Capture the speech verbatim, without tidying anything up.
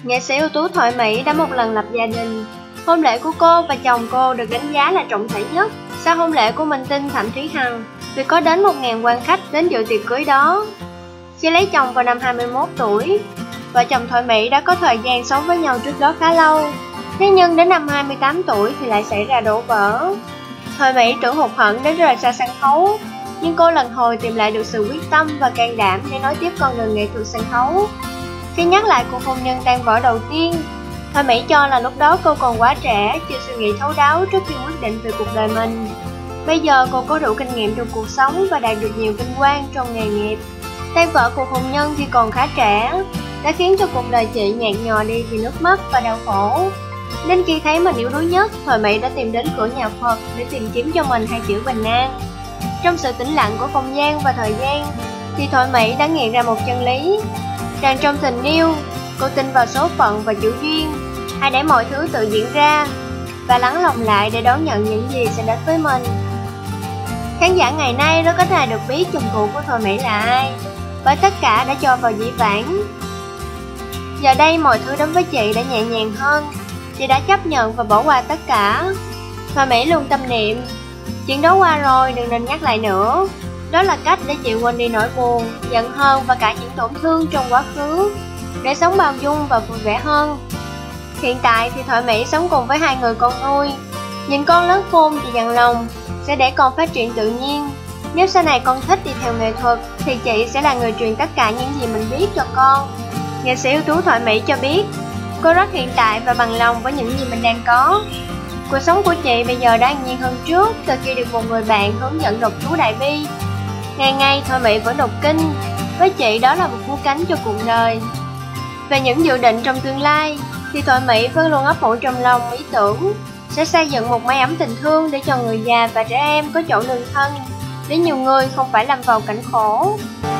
Nghệ sĩ ưu tú Thoại Mỹ đã một lần lập gia đình. Hôn lễ của cô và chồng cô được đánh giá là trọng thể nhất sau hôn lễ của minh tinh Thẩm Thúy Hằng, vì có đến một nghìn quan khách đến dự tiệc cưới đó. Khi lấy chồng vào năm hai mươi mốt tuổi, vợ chồng Thoại Mỹ đã có thời gian sống với nhau trước đó khá lâu. Thế nhưng đến năm hai mươi tám tuổi thì lại xảy ra đổ vỡ. Thoại Mỹ tưởng hụt hẫng đến rời xa sân khấu, nhưng cô lần hồi tìm lại được sự quyết tâm và can đảm để nối tiếp con đường nghệ thuật sân khấu. Khi nhắc lại cuộc hôn nhân tan vỡ đầu tiên, Thoại Mỹ cho là lúc đó cô còn quá trẻ, chưa suy nghĩ thấu đáo trước khi quyết định về cuộc đời mình. Bây giờ cô có đủ kinh nghiệm trong cuộc sống và đạt được nhiều vinh quang trong nghề nghiệp. Tan vỡ cuộc hôn nhân khi còn khá trẻ đã khiến cho cuộc đời chị nhạt nhòa đi vì nước mắt và đau khổ. Đến khi thấy mình yếu đuối nhất, Thoại Mỹ đã tìm đến cửa nhà Phật để tìm kiếm cho mình hai chữ bình an. Trong sự tĩnh lặng của không gian và thời gian, thì Thoại Mỹ đã nghiệm ra một chân lý, rằng trong tình yêu, cô tin vào số phận và chữ duyên. Hãy để mọi thứ tự diễn ra và lắng lòng lại để đón nhận những gì sẽ đến với mình. Khán giả ngày nay rất ít ai được biết chồng cũ của Thoại Mỹ là ai, bởi tất cả đã cho vào dĩ vãng. Giờ đây mọi thứ đến với chị đã nhẹ nhàng hơn. Chị đã chấp nhận và bỏ qua tất cả. Thoại Mỹ luôn tâm niệm, chuyện đó qua rồi, đừng nên nhắc lại nữa. Đó là cách để chị quên đi nỗi buồn, giận hờn và cả những tổn thương trong quá khứ, để sống bao dung và vui vẻ hơn. Hiện tại thì Thoại Mỹ sống cùng với hai người con nuôi. Nhìn con lớn khôn, chị dặn lòng sẽ để con phát triển tự nhiên. Nếu sau này con thích đi theo nghệ thuật thì chị sẽ là người truyền tất cả những gì mình biết cho con. Nghệ sĩ ưu tú Thoại Mỹ cho biết cô rất hiện tại và bằng lòng với những gì mình đang có. Cuộc sống của chị bây giờ đã an nhiên hơn trước từ khi được một người bạn hướng dẫn đọc chú Đại Bi. Ngày ngày Thoại Mỹ vẫn đọc kinh, với chị đó là một cú cánh cho cuộc đời. Về những dự định trong tương lai thì Thoại Mỹ vẫn luôn ấp ủ trong lòng ý tưởng sẽ xây dựng một mái ấm tình thương để cho người già và trẻ em có chỗ nương thân, để nhiều người không phải lâm vào cảnh khổ.